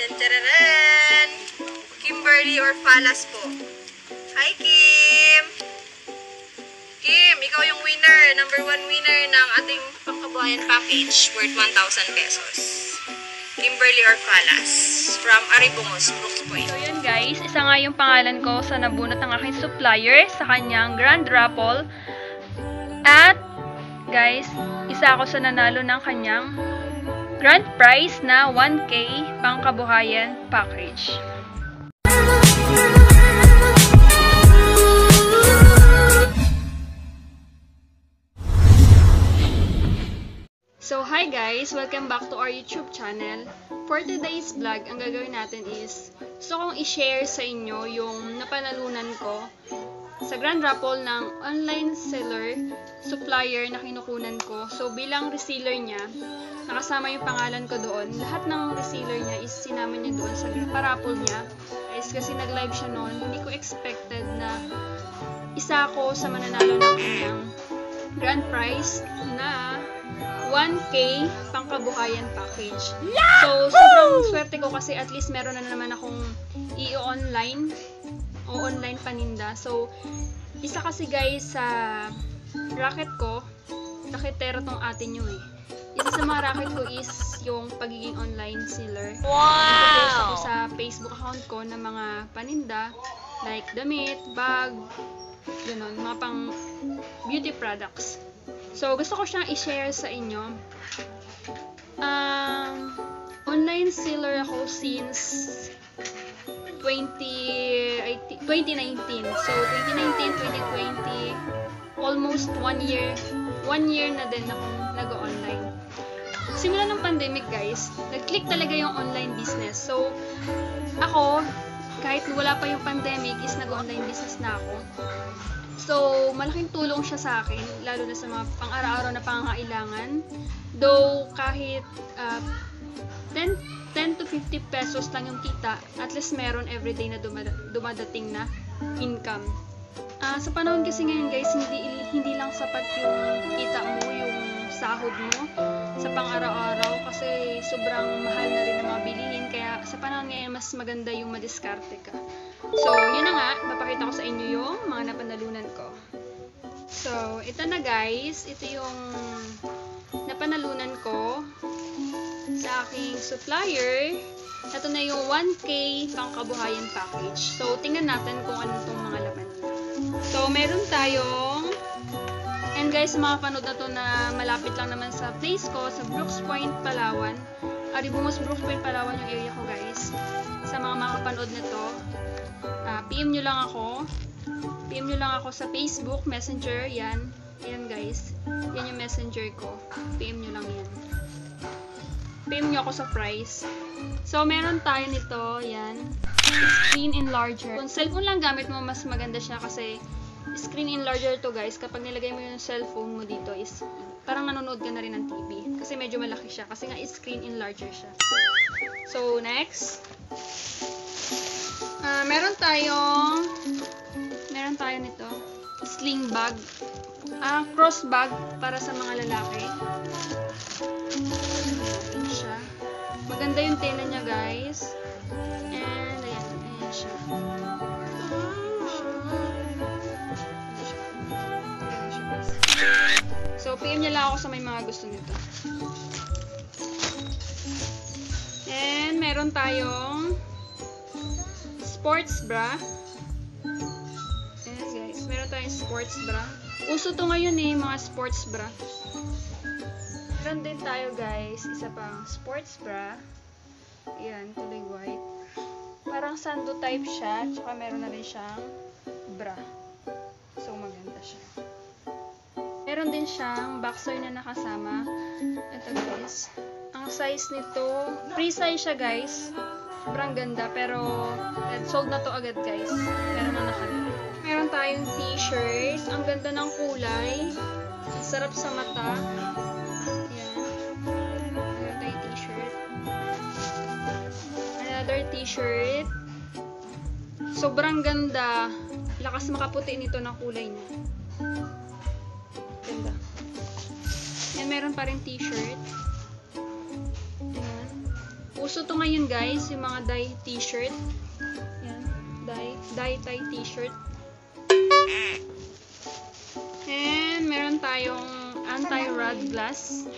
Tantararan! Kimberly Orfalas po. Hi, Kim! Kim, ikaw yung winner. Number 1 winner ng ating pangkabuhayan package worth 1,000 pesos. Kimberly Orfalas from Aribungos, Brooks Point. So yun guys, isa nga yung pangalan ko sa nabunot ng aking supplier sa kanyang Grand Raffle. At guys, isa ako sa nanalo ng kanyang grand prize na 1K pangkabuhayan package. So hi guys! Welcome back to our YouTube channel. For today's vlog, ang gagawin natin is gusto kong i-share sa inyo yung napanalunan ko sa Grand Raffle ng online seller supplier na kinukunan ko. So bilang reseller niya, nakasama yung pangalan ko doon. Lahat ng reseller niya is sinama niya doon sa paraffle niya. Guys, kasi nag-live siya noon, hindi ko expected na isa ako sa mananalo ng kanyang grand prize na 1K pangkabuhayan package. So, sobrang swerte ko kasi at least meron na naman akong i-online o online paninda. So, isa kasi guys sa racket ko, raketero tong atin nyo eh. Isa sa mga racket ko is yung pagiging online seller. Nag-post ako sa Facebook account ko ng mga paninda like damit, bag, gano'n, mga pang beauty products. So, gusto ko siyang i-share sa inyo. Online seller ako since 2019. So, 2019, 2020, almost 1 year. 1 year na din akong nag-online. Simula ng pandemic, guys, nag-click talaga yung online business. So, ako, kahit wala pa yung pandemic, is nag-online business na ako. So, malaking tulong siya sa akin, lalo na sa mga pang-araw-araw na pangangailangan. Though, kahit 10 to 50 pesos lang yung kita, at least meron everyday na dumadating na income. Sa panahon kasi ngayon guys, hindi lang sapat yung kita mo, yung sahod mo sa pang-araw-araw kasi sobrang mahal na rin ang mga bilihin. Kaya sa panahon ngayon, mas maganda yung madiskarte ka. So, yun na nga, papakita ko sa inyo yung mga napanalunan ko. So, ito na guys, ito yung napanalunan ko sa aking supplier. Ito na yung 1K pangkabuhayan package. So, tingnan natin kung ano itong mga laman niya. So, meron tayong, and guys, mga panood na to na malapit lang naman sa place ko, sa Brooks Point, Palawan. Aribungos, Brooks Point, Palawan yung area ko guys. Sa mga makapanood nito, PM nyo lang ako. PM nyo lang ako sa Facebook, Messenger, yan. Yan guys. Yan yung Messenger ko. PM nyo lang yan. PM nyo ako sa price. So, meron tayo nito, yan. Screen enlarger. Kung cellphone lang gamit mo, mas maganda siya kasi screen enlarger to guys. Kapag nilagay mo yung cellphone mo dito is parang nanonood ka na rin ng TV. Kasi medyo malaki siya. Kasi nga screen enlarger siya. So, next. Meron tayo nito, sling bag, cross bag para sa mga lalaki. Ayan siya. Maganda yung tela niya guys. And ayan siya. So, PM niya lang ako sa may mga gusto nito. And meron tayong sports bra. Yes guys, meron tayong sports bra. Uso to ngayon eh, mga sports bra. Meron din tayo guys, isa pang sports bra. Ayan, kulay white. Parang sando type siya, tsaka meron na rin siyang bra. So maganda siya. Meron din siyang boxer na nakasama. Ito guys. Ang size nito, free size siya guys. Sobrang ganda, pero sold na to agad guys. Meron na nakalagay. Meron tayong t-shirt. Ang ganda ng kulay. Ang sarap sa mata. Ayan. Meron tayong t-shirt. Another t-shirt. Sobrang ganda. Lakas makaputi nito ng kulay niya. Ganda. Yan, meron pa rin t-shirt. Ayan. Uso to ngayon guys, yung mga dye t-shirt. Yan, dye t-shirt. And meron tayong anti-rod glass.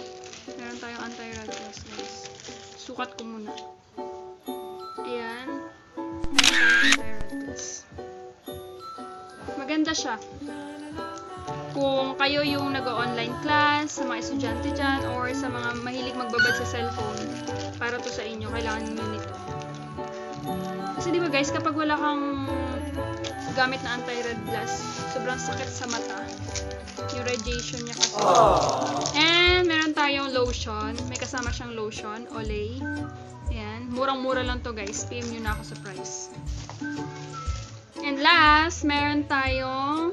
Guys. Sukat ko muna. Ayan. Meron tayong anti-rod glass. Maganda siya. Kung kayo yung nag-online class, sa mga estudyante dyan, or sa mga mahilig magbabad sa cellphone, para to sa inyo, kailangan nyo nito. Kasi diba guys, kapag wala kang gamit na anti-red glass, sobrang sakit sa mata. Yung radiation niya kasi. And meron tayong lotion. May kasama siyang lotion, Olay. Ayan. Murang-mura lang to guys. PM nyo na ako sa price. And last, meron tayong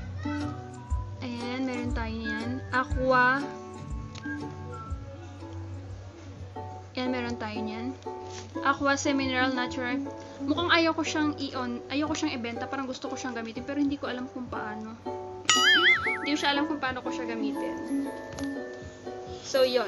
yan. Aqua. Yan, meron tayo niyan. Aqua Semi-Mineral Natural. Mukhang ayaw ko siyang ibenta. Parang gusto ko siyang gamitin. Pero hindi ko alam kung paano. Hindi ko siya alam kung paano ko siya gamitin. So, yun.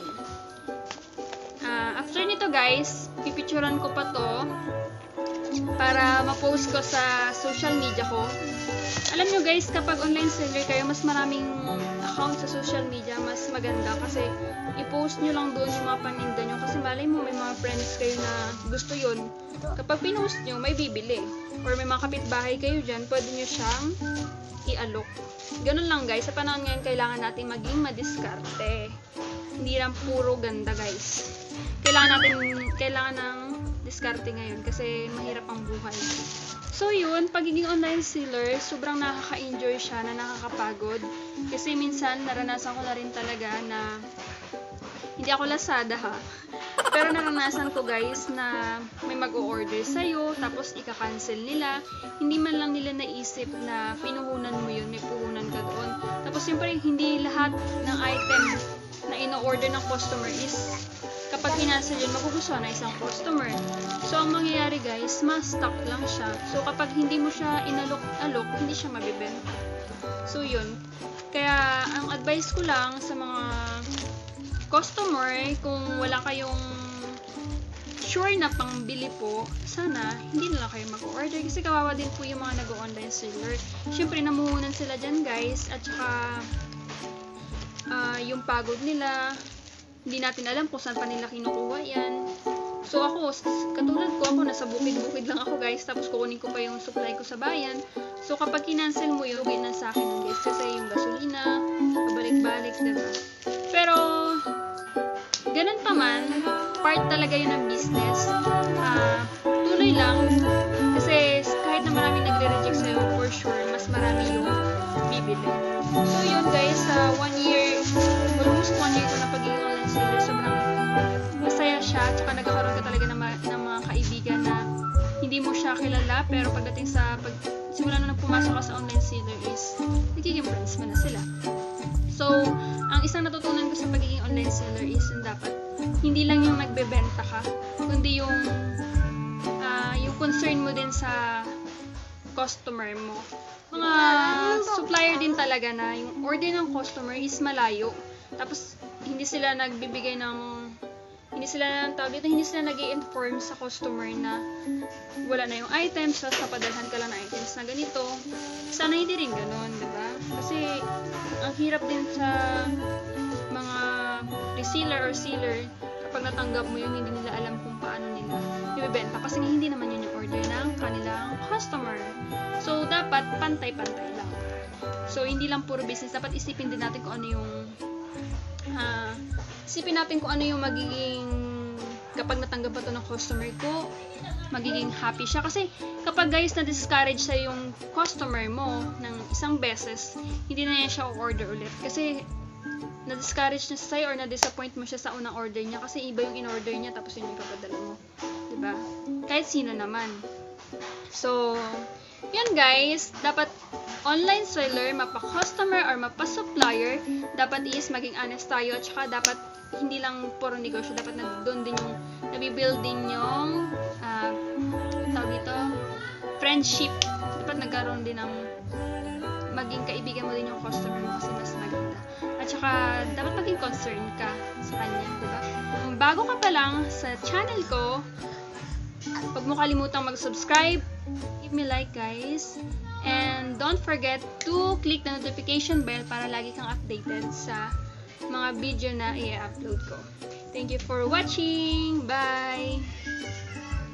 After nito guys, pipicturan ko pa to para ma-post ko sa social media ko. Alam nyo guys, kapag online seller kayo, mas maraming account sa social media, mas maganda kasi i-post nyo lang doon yung mga paninda nyo kasi malay mo may mga friends kayo na gusto yun. Kapag pinost nyo, may bibili. Or may mga kapitbahay kayo dyan, pwede nyo siyang i-alok. Ganun lang guys, sa panahon ngayon kailangan natin maging madiskarte. Hindi lang puro ganda guys. Kailangan ng diskarte ngayon kasi mahirap ang buhay. So yun, pagiging online seller, sobrang nakaka-enjoy siya na nakakapagod. Kasi minsan, naranasan ko na rin talaga na hindi ako Lazada ha. Pero naranasan ko guys na may mag-o-order sa'yo, tapos ika-cancel nila. Hindi man lang nila naisip na pinuhunan mo yun, may puhunan ka doon. Tapos siyempre, hindi lahat ng item na ino-order ng customer is kapag kinancel yun, magugustuhan na isang customer. So, ang mangyayari guys, ma-stock lang siya. So, kapag hindi mo siya inalok-alok, hindi siya mabibenta. So, yun. Kaya, ang advice ko lang sa mga customer, kung wala kayong sure na pangbili po, sana hindi na lang kayo mag-order kasi kawawa din po yung mga nag-online seller. Siyempre, namuhunan sila dyan guys, at saka yung pagod nila, hindi natin alam kung saan pa nila kinukuha yan. So ako, katulad ko, nasa bukid-bukid lang ako guys, tapos kukunin ko pa yung supply ko sa bayan. So kapag kinancel mo yun, lugay na sa akin ng guys, kasi yung gasolina, pabalik-balik, diba? Pero, ganun pa man, part talaga yun ng business. Tuloy lang, kasi kahit na maraming nagre-reject sa'yo, for sure, mas marami yung bibili. So yun guys, 1 year, almost 1 year ko na pagiging online seller, sobrang masaya siya, tsaka nagkakaroon ka talaga ng mga kaibigan na hindi mo siya kilala, pero pagdating sa simula na pumasok ka sa online seller is nagiging friends mo na sila. So, ang isang natutunan ko sa pagiging online seller is yung dapat hindi lang yung nagbebenta ka, kundi yung concern mo din sa customer mo. Mga supplier din talaga na yung order ng customer is malayo. Tapos, hindi sila nag-i-inform sa customer na wala na yung items, tapos napadalhan ka lang ng items na ganito. Sana hindi rin ganun, diba? Kasi, ang hirap din sa mga reseller or seller, kapag natanggap mo yun, hindi nila alam kung paano nila ibebenta. Kasi hindi naman yun yung order ng kanilang customer. So, dapat pantay-pantay lang. So, hindi lang puro business. Dapat isipin din natin kung ano yung magiging, kapag natanggap pa to ng customer ko, magiging happy siya. Kasi kapag guys na-discourage sa yung customer mo ng isang beses, hindi na siya o-order ulit. Kasi na-discourage na sa'yo or na-disappoint mo siya sa unang order niya kasi iba yung in-order niya tapos yun yung ipapadala mo. Diba? Kahit sino naman. So, yun guys, dapat online seller, mapa-customer or mapa-supplier, dapat is maging honest tayo at saka dapat hindi lang puro negosyo, dapat na doon din yung nabibuild din yung tawag dito, friendship. Dapat nagkaroon din ng maging kaibigan mo din yung customer mo kasi mas maganda. At saka, dapat maging concerned ka sa kanya, diba? Kung bago ka pa lang sa channel ko, huwag mo kalimutang mag-subscribe, give me like guys, and don't forget to click the notification bell para lagi kang updated sa mga video na i-upload ko. Thank you for watching! Bye!